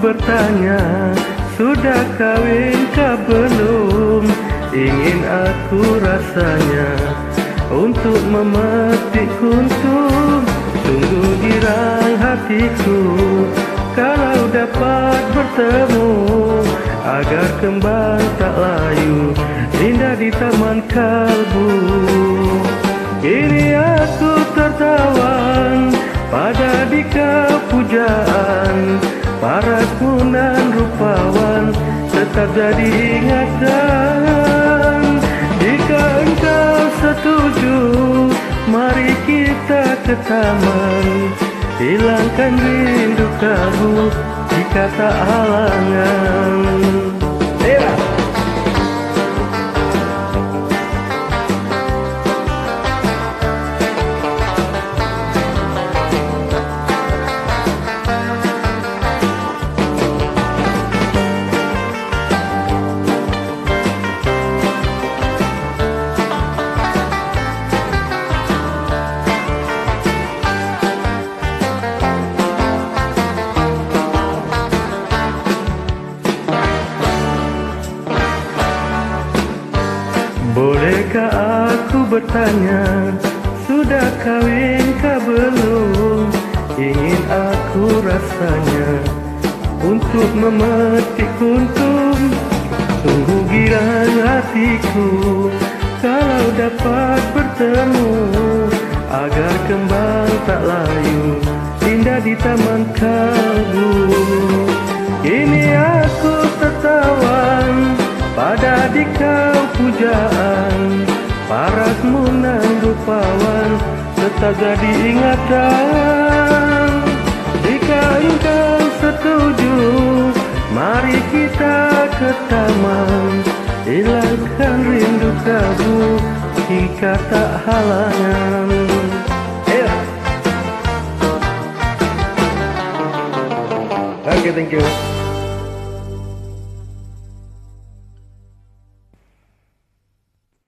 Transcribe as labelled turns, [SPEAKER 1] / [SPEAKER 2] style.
[SPEAKER 1] bertanya, sudah kawinkah belum? Ingin aku rasanya untuk memetik kuntum. Sungguh girang hatiku kalau dapat bertemu, agar kembang tak layu indah di taman kalbu. Kini aku tertawan pada dikau pujaan, parasmu nan rupawan tetap jadi ingatan. Jika engkau setuju, mari kita ke taman, hilangkan rindu kalbu jika tak halangan. Bolehkah aku bertanya, sudah kawinkah belum? Ingin aku rasanya untuk memetik kuntum. Sungguh girang hatiku kalau dapat bertemu, agar kembang tak layu indah di taman kalbu. Kini aku tertawan pada dikau pujaan, parasmu nan rupawan tetap jadi ingatan. Jika engkau setuju, mari kita ke taman, hilangkan rindu kalbu jika tak halangan. Okay, thank you.